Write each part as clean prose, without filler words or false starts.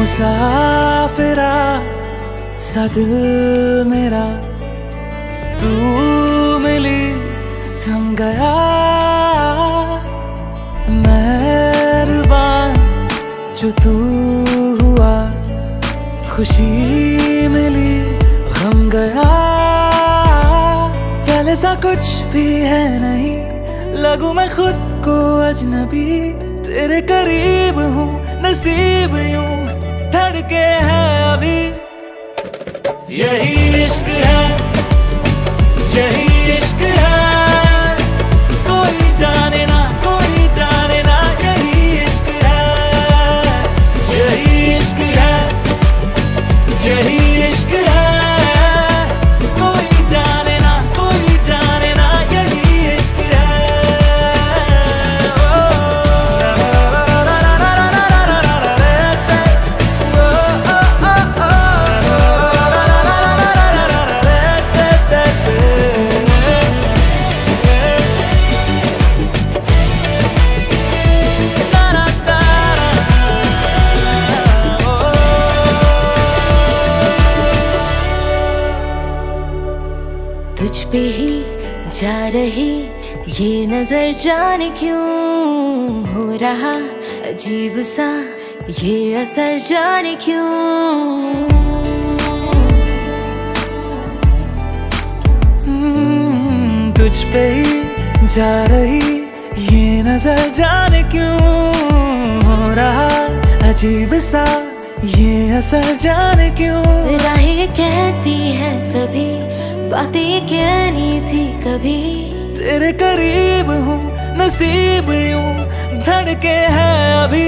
मुसाफिरा सा दिल मेरा, तू मिली थम गया। मेहरबान जो तू हुआ, खुशी मिली गम गया। पहले सा कुछ भी है नहीं, लगूं मैं खुद को अजनबी। तेरे करीब हूँ, नसीब यूं धड़के है अभी। यही इश्क है, यही इश्क है, कोई जाने ना, कोई जाने ना। यही इश्क है, यही इश्क है, यही इश्क है, कोई जाने ना, कोई जाने ना। यही इश्क है। तुझ पे ही जा रही ये नजर, जाने क्यों हो रहा अजीब सा ये असर, जाने क्यों। तुझ पे ही जा रही ये नजर, जाने क्यों हो रहा अजीब सा ये असर, जाने क्यों। राहें कहती है सभी बातें कहनी थी कभी। तेरे करीब हूँ, नसीब यूं धड़के है अभी।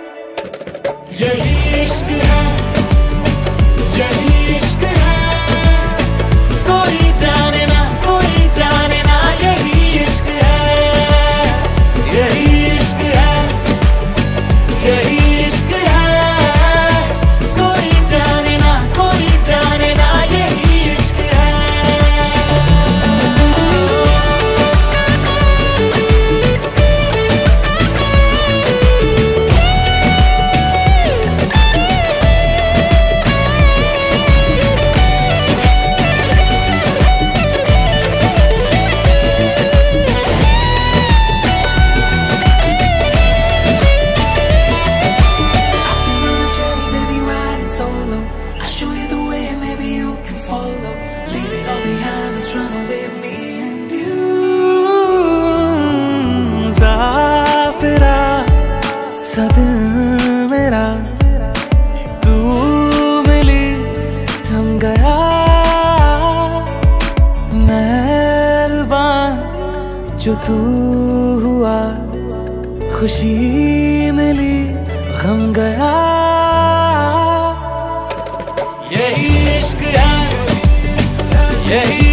यही इश्क है, यही इश्क है, कोई जाने ना, कोई जाने ना। यही इश्क है, यही इश्क है, यही इश्क है, कोई जाने ना, कोई जाने ना। यही इश्क है। सा दिल मेरा, तू मिली थम गया। मेहरबान जो तू हुआ, खुशी मिली गम गया। यही इश्क है, यही